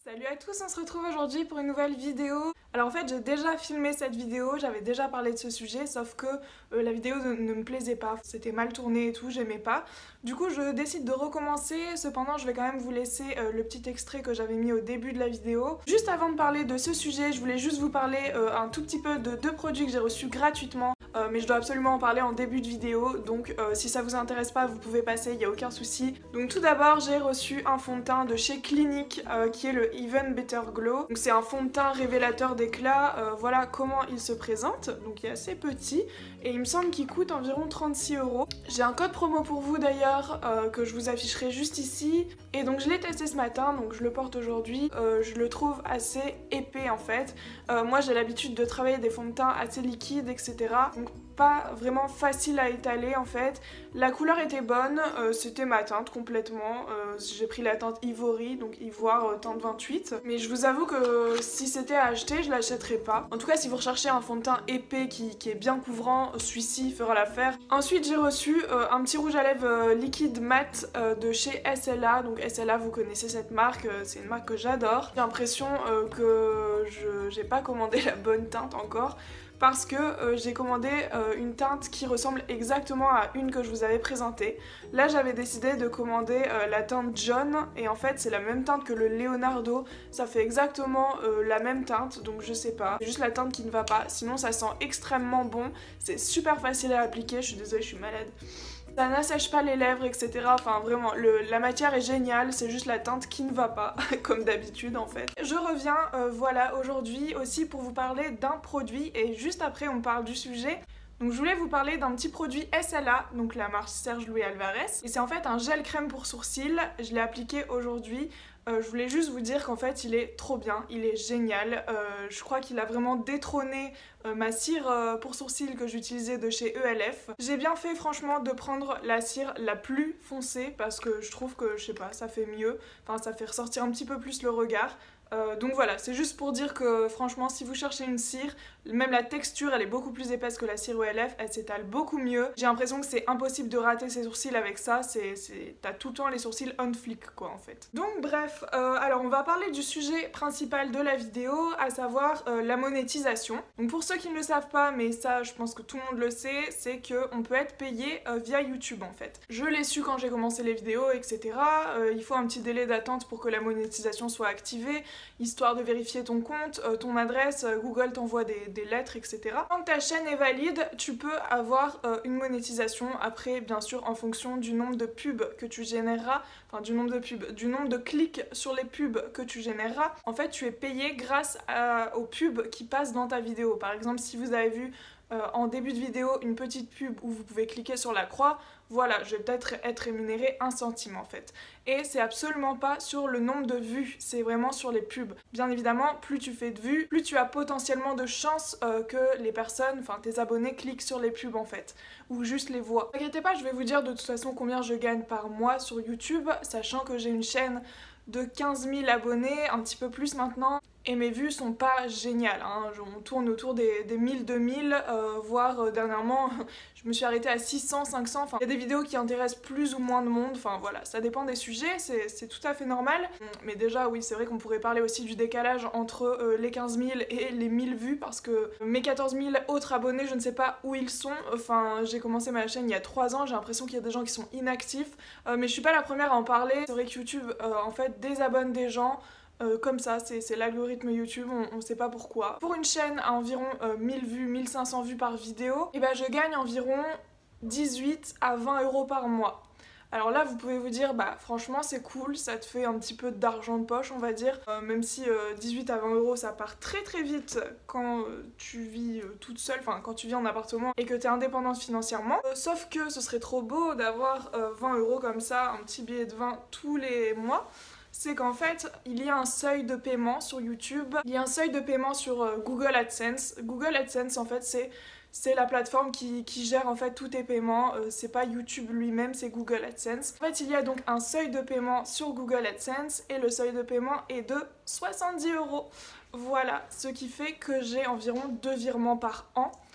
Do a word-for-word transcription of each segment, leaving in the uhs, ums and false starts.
Salut à tous, on se retrouve aujourd'hui pour une nouvelle vidéo. Alors en fait j'ai déjà filmé cette vidéo, j'avais déjà parlé de ce sujet, sauf que euh, la vidéo ne, ne me plaisait pas, c'était mal tourné et tout, j'aimais pas. Du coup je décide de recommencer, cependant je vais quand même vous laisser euh, le petit extrait que j'avais mis au début de la vidéo. Juste avant de parler de ce sujet, je voulais juste vous parler euh, un tout petit peu de deux produits que j'ai reçus gratuitement. Euh, mais je dois absolument en parler en début de vidéo, donc euh, si ça vous intéresse pas, vous pouvez passer, il n'y a aucun souci. Donc tout d'abord, j'ai reçu un fond de teint de chez Clinique, euh, qui est le Even Better Glow. Donc c'est un fond de teint révélateur d'éclat, euh, voilà comment il se présente. Donc il est assez petit, et il me semble qu'il coûte environ trente-six euros. J'ai un code promo pour vous d'ailleurs, euh, que je vous afficherai juste ici. Et donc je l'ai testé ce matin, donc je le porte aujourd'hui. Euh, je le trouve assez épais en fait. Euh, moi j'ai l'habitude de travailler des fonds de teint assez liquides, et cetera. Donc pas vraiment facile à étaler en fait. La couleur était bonne, euh, c'était ma teinte complètement. Euh, j'ai pris la teinte Ivory, donc ivoire euh, teinte vingt-huit. Mais je vous avoue que si c'était à acheter, je l'achèterais pas. En tout cas, si vous recherchez un fond de teint épais qui, qui est bien couvrant, celui-ci fera l'affaire. Ensuite, j'ai reçu euh, un petit rouge à lèvres euh, liquide mat euh, de chez S L A. Donc S L A, vous connaissez cette marque, euh, c'est une marque que j'adore. J'ai l'impression euh, que je j'ai pas commandé la bonne teinte encore, parce que euh, j'ai commandé euh, une teinte qui ressemble exactement à une que je vous avais présentée. Là j'avais décidé de commander euh, la teinte John, et en fait c'est la même teinte que le Leonardo, ça fait exactement euh, la même teinte, donc je sais pas, c'est juste la teinte qui ne va pas, sinon ça sent extrêmement bon, c'est super facile à appliquer, je suis désolée, je suis malade. Ça n'assèche pas les lèvres, et cetera. Enfin vraiment, le, la matière est géniale, c'est juste la teinte qui ne va pas, comme d'habitude en fait. Je reviens, euh, voilà, aujourd'hui aussi pour vous parler d'un produit, et juste après on parle du sujet. Donc je voulais vous parler d'un petit produit S L A, donc la marque Serge Louis Alvarez. Et c'est en fait un gel crème pour sourcils, je l'ai appliqué aujourd'hui. Euh, je voulais juste vous dire qu'en fait il est trop bien, il est génial. Euh, je crois qu'il a vraiment détrôné euh, ma cire euh, pour sourcils que j'utilisais de chez E L F. J'ai bien fait franchement de prendre la cire la plus foncée parce que je trouve que, je sais pas, ça fait mieux. Enfin ça fait ressortir un petit peu plus le regard. Euh, donc voilà, c'est juste pour dire que franchement si vous cherchez une cire, même la texture elle est beaucoup plus épaisse que la cire E L F, elle s'étale beaucoup mieux. J'ai l'impression que c'est impossible de rater ses sourcils avec ça, c'est, c'est... t'as tout le temps les sourcils on flick quoi en fait. Donc bref, euh, alors on va parler du sujet principal de la vidéo, à savoir euh, la monétisation. Donc pour ceux qui ne le savent pas, mais ça je pense que tout le monde le sait, c'est qu'on peut être payé euh, via YouTube en fait. Je l'ai su quand j'ai commencé les vidéos, et cetera. Euh, il faut un petit délai d'attente pour que la monétisation soit activée, histoire de vérifier ton compte, euh, ton adresse, euh, Google t'envoie des, des lettres, et cetera. Quand ta chaîne est valide, tu peux avoir euh, une monétisation, après bien sûr en fonction du nombre de pubs que tu généreras, enfin du nombre de pubs, du nombre de clics sur les pubs que tu généreras. En fait tu es payé grâce à, aux pubs qui passent dans ta vidéo. Par exemple si vous avez vu euh, en début de vidéo une petite pub où vous pouvez cliquer sur la croix, voilà, je vais peut-être être rémunéré un centime en fait. Et c'est absolument pas sur le nombre de vues, c'est vraiment sur les pubs. Bien évidemment, plus tu fais de vues, plus tu as potentiellement de chances euh, que les personnes, enfin tes abonnés cliquent sur les pubs en fait, ou juste les voient. N'inquiétez pas, je vais vous dire de toute façon combien je gagne par mois sur YouTube, sachant que j'ai une chaîne de quinze mille abonnés, un petit peu plus maintenant. Et mes vues sont pas géniales, hein. On tourne autour des, des mille, deux mille, euh, voire euh, dernièrement, je me suis arrêtée à six cents, cinq cents, enfin, il y a des vidéos qui intéressent plus ou moins de monde, enfin voilà, ça dépend des sujets, c'est tout à fait normal. Mais déjà, oui, c'est vrai qu'on pourrait parler aussi du décalage entre euh, les quinze mille et les mille vues, parce que mes quatorze mille autres abonnés, je ne sais pas où ils sont, enfin, j'ai commencé ma chaîne il y a trois ans, j'ai l'impression qu'il y a des gens qui sont inactifs, euh, mais je suis pas la première à en parler. C'est vrai que YouTube, euh, en fait, désabonne des gens, Euh, comme ça, c'est l'algorithme YouTube, on, on sait pas pourquoi. Pour une chaîne à environ euh, mille vues, mille cinq cents vues par vidéo, et ben je gagne environ dix-huit à vingt euros par mois. Alors là vous pouvez vous dire bah franchement c'est cool, ça te fait un petit peu d'argent de poche on va dire, euh, même si euh, dix-huit à vingt euros ça part très très vite quand euh, tu vis euh, toute seule, enfin quand tu vis en appartement et que t'es indépendante financièrement, euh, sauf que ce serait trop beau d'avoir euh, vingt euros comme ça, un petit billet de vingt tous les mois. C'est qu'en fait, il y a un seuil de paiement sur YouTube, il y a un seuil de paiement sur euh, Google AdSense. Google AdSense, en fait, c'est c'est la plateforme qui, qui gère en fait tous tes paiements, euh, c'est pas YouTube lui-même, c'est Google AdSense. En fait, il y a donc un seuil de paiement sur Google AdSense et le seuil de paiement est de soixante-dix euros. Voilà, ce qui fait que j'ai environ deux virements par an.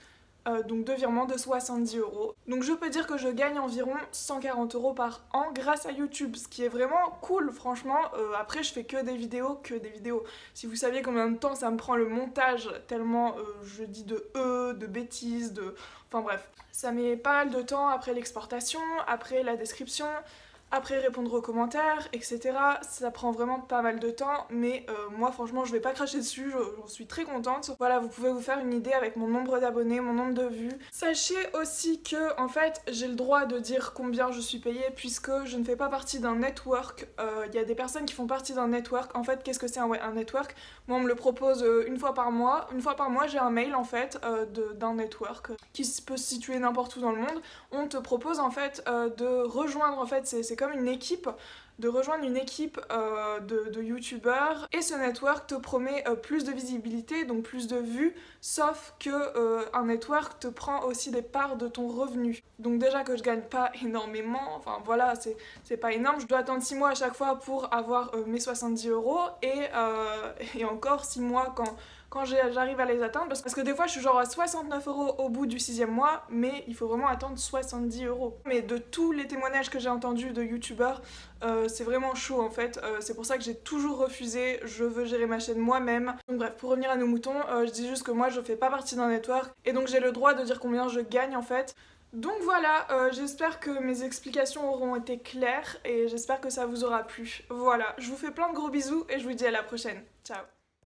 euh, donc deux virements de soixante-dix euros. Donc je peux dire que je gagne environ cent quarante euros par an grâce à YouTube, ce qui est vraiment cool franchement. Euh, après je fais que des vidéos, que des vidéos. Si vous saviez combien de temps ça me prend le montage, tellement euh, je dis de e, de bêtises, de... Enfin bref. Ça met pas mal de temps après l'exportation, après la description, après répondre aux commentaires, et cetera. Ça prend vraiment pas mal de temps, mais euh, moi franchement je vais pas cracher dessus, j'en suis très contente. Voilà, vous pouvez vous faire une idée avec mon nombre d'abonnés, mon nombre de vues. Sachez aussi que en fait j'ai le droit de dire combien je suis payée puisque je ne fais pas partie d'un network. Il euh, y a des personnes qui font partie d'un network. En fait, qu'est-ce que c'est un, ouais, un network? Moi on me le propose euh, une fois par mois. Une fois par mois j'ai un mail en fait euh, d'un network qui peut se situer n'importe où dans le monde. On te propose en fait euh, de rejoindre, en fait c'est comme une équipe, de rejoindre une équipe euh, de, de youtubeurs, et ce network te promet euh, plus de visibilité, donc plus de vues, sauf que euh, un network te prend aussi des parts de ton revenu. Donc déjà que je gagne pas énormément, enfin voilà, c'est pas énorme, je dois attendre six mois à chaque fois pour avoir euh, mes soixante-dix euros, et, euh, et encore six mois quand quand j'arrive à les atteindre, parce que des fois je suis genre à soixante-neuf euros au bout du sixième mois, mais il faut vraiment attendre soixante-dix euros. Mais de tous les témoignages que j'ai entendus de youtubeurs, euh, c'est vraiment chaud en fait, euh, c'est pour ça que j'ai toujours refusé, je veux gérer ma chaîne moi-même. Donc bref, pour revenir à nos moutons, euh, je dis juste que moi je fais pas partie d'un network, et donc j'ai le droit de dire combien je gagne en fait. Donc voilà, euh, j'espère que mes explications auront été claires, et j'espère que ça vous aura plu. Voilà, je vous fais plein de gros bisous, et je vous dis à la prochaine. Ciao.